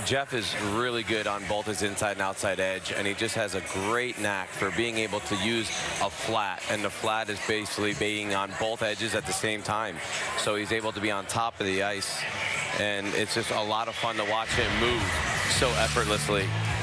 Jeff is really good on both his inside and outside edge, and he just has a great knack for being able to use a flat, and the flat is basically being on both edges at the same time. So he's able to be on top of the ice, and it's just a lot of fun to watch him move so effortlessly.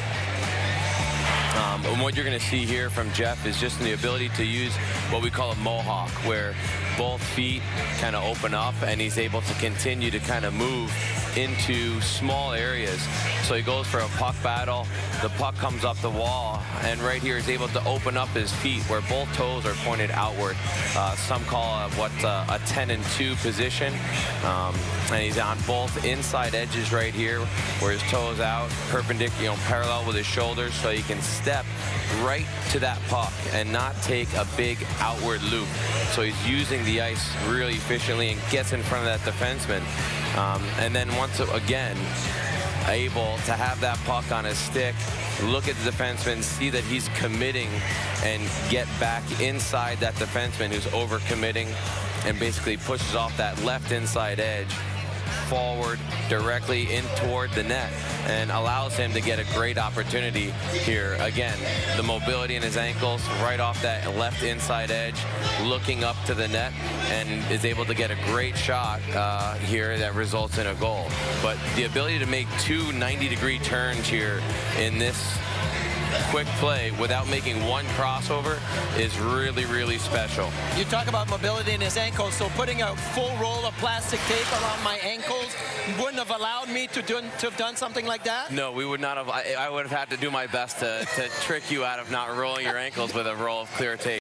And what you're going to see here from Jeff is just the ability to use what we call a mohawk, where both feet kind of open up and he's able to continue to kind of move into small areas. So he goes for a puck battle, the puck comes up the wall, and right here he's able to open up his feet where both toes are pointed outward. Some call it a 10 and 2 position. And he's on both inside edges right here where his toes out, perpendicular, parallel with his shoulders, so he can step right to that puck and not take a big outward loop. So he's using the ice really efficiently and gets in front of that defenseman. And then once again, able to have that puck on his stick, look at the defenseman, see that he's committing, and get back inside that defenseman who's overcommitting, and basically pushes off that left inside edge forward directly in toward the net, and allows him to get a great opportunity here. Again, the mobility in his ankles right off that left inside edge, looking up to the net, and is able to get a great shot here that results in a goal. But the ability to make two 90-degree turns here in this quick play without making one crossover is really, really special. You talk about mobility in his ankles, so putting a full roll of plastic tape around my ankles wouldn't have allowed me to have done something like that? No, we would not have. I would have had to do my best to trick you out of not rolling your ankles with a roll of clear tape.